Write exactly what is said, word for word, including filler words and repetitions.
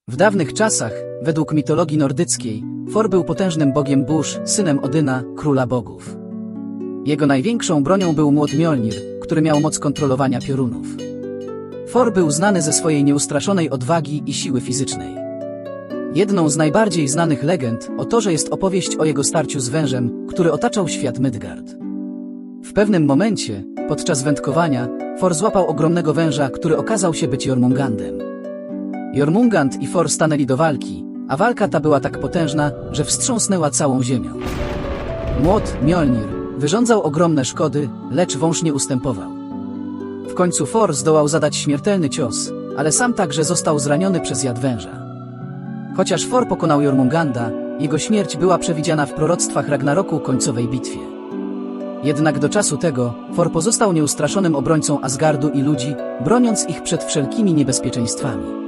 W dawnych czasach, według mitologii nordyckiej, Thor był potężnym bogiem burz, synem Odyna, króla bogów. Jego największą bronią był młot Mjolnir, który miał moc kontrolowania piorunów. Thor był znany ze swojej nieustraszonej odwagi i siły fizycznej. Jedną z najbardziej znanych legend o Thorze jest opowieść o jego starciu z wężem, który otaczał świat Midgard. W pewnym momencie, podczas wędkowania, Thor złapał ogromnego węża, który okazał się być Jormungandem. Jormungand i Thor stanęli do walki, a walka ta była tak potężna, że wstrząsnęła całą ziemią. Młot Mjolnir wyrządzał ogromne szkody, lecz wąż nie ustępował. W końcu Thor zdołał zadać śmiertelny cios, ale sam także został zraniony przez jad węża. Chociaż Thor pokonał Jormunganda, jego śmierć była przewidziana w proroctwach Ragnaroku, końcowej bitwie. Jednak do czasu tego, Thor pozostał nieustraszonym obrońcą Asgardu i ludzi, broniąc ich przed wszelkimi niebezpieczeństwami.